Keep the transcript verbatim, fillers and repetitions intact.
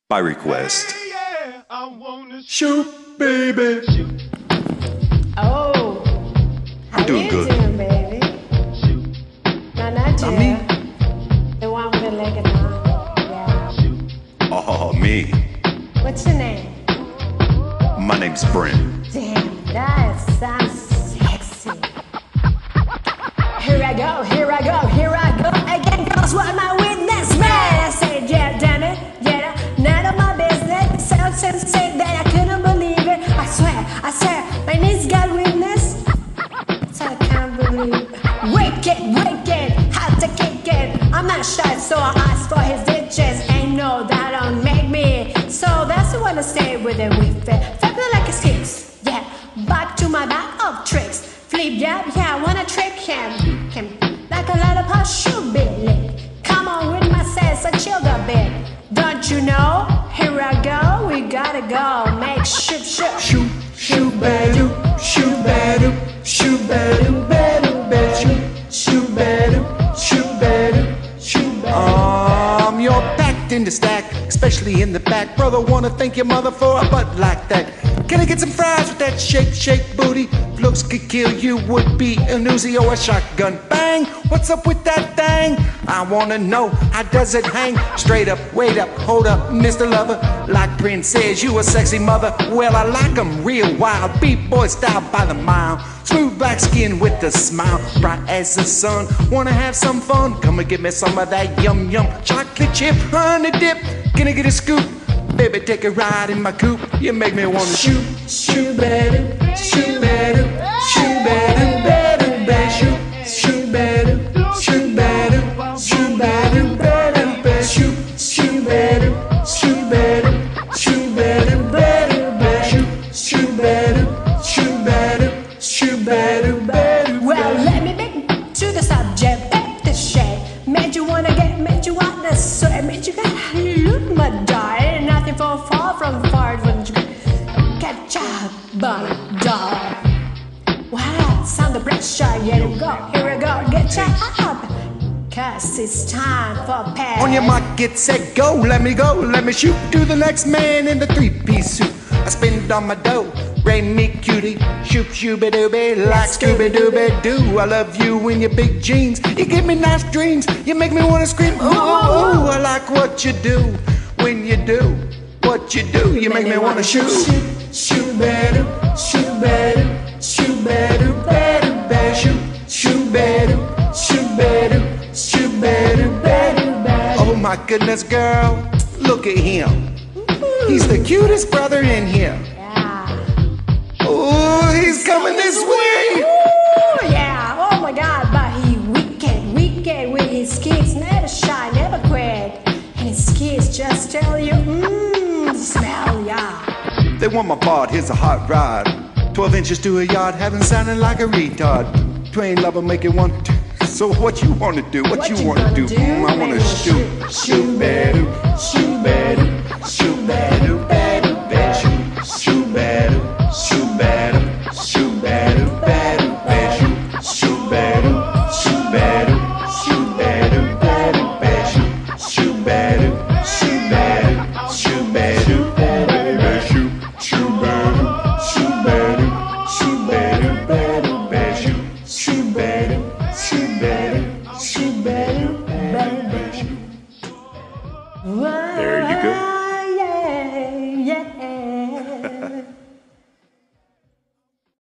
by request. Yeah, I wanna Shoop, baby. Oh, how I'm doing you good. doing, baby? No, not you. Not me. The one with the leg and arm. Yeah. Oh, me. What's your name? My name's Brent. Damn, that sounds sexy. Here I go, here I go, here I go again. Cause what my witness man. I said, yeah, damn it, yeah, none of my business. So since said that I couldn't believe it. I swear, I swear, my knees got weakness. So I can't believe. Wicked, wicked, how to kick it. I'm not shy, so I asked for his ditches. Ain't no, that don't make me. So that's the one to stay with it with it. Flipping like a skips, yeah. Back to my bag of tricks. Flip, yeah, yeah, I wanna trick him. Him like a lot of pop should be lit. Come on with my sense, I chilled a bit. Don't you know? Here I go, we gotta go. Make shoop, shoop. Shoop, shoop, badoo, shoop, badoo, shoop, badoo, badoo, badoo, shoop, badoo, shoop, badoo, shoop, badoo. Um, you're packed in the stack, especially in the back. Brother, wanna thank your mother for a butt like that. Can I get some fries with that shake, shake booty? If looks could kill you, would be an Uzi or a shotgun. Bang! What's up with that thing? I wanna know, how does it hang? Straight up, wait up, hold up, Mister Lover. Like Prince says, you a sexy mother. Well, I like 'em real wild, beat boy style by the mile. Smooth black skin with a smile, bright as the sun. Wanna have some fun? Come and give me some of that yum yum chocolate chip honey dip. Can I get a scoop? Baby, take a ride in my coupe. You make me wanna shoot, shoot, badoo, shoot, badoo, shoot, badoo, badoo, badoo, shoot, shoot, badoo, shoot, badoo, shoot, badoo, badoo, badoo, shoot, shoot, badoo, shoot, badoo, shoot, badoo, badoo, badoo, shoot, badoo, shoot, badoo, shoot, badoo, badoo. Well, let me back to the subject, back to shade. Made you wanna get, made you wanna sweat, made you gotta look my die. Nothing for far from far when you catch up, but dog. Wow, sound the pressure, here we go, here we go, get your up. Cause it's time for pass. On your mark, get set, go, let me go, let me shoot. Do the next man in the three-piece suit. I spend on my dough, rain me cutie. Shoop, shooby dooby, like Scooby Dooby Doo. I love you in your big jeans, you give me nice dreams. You make me wanna scream, ooh, ooh, ooh. I like what you do, when you do what you do. You make me wanna shoot, shoot, shoot, badoo, shoot, badoo, shoot, badoo, badoo, badoo, shoot, shoot, badoo, shoot, badoo, shoot, badoo, badoo, badoo. Oh my goodness, girl, look at him. He's the cutest brother in here. Yeah. Oh, he's coming this way. Ooh, yeah, oh my god, but he wicked, wicked with his kids. Never shy, never quit. And his kids just tell you, mmm, smell ya. They want my part, here's a hot rod. Twelve inches to a yard, having sounding like a retard. Twain lover, make it one, two. So what you wanna do? What, What you, you wanna gonna do? do? Mm, I wanna Baby, shoot, shoot, shoot, badoo, shoot, badoo.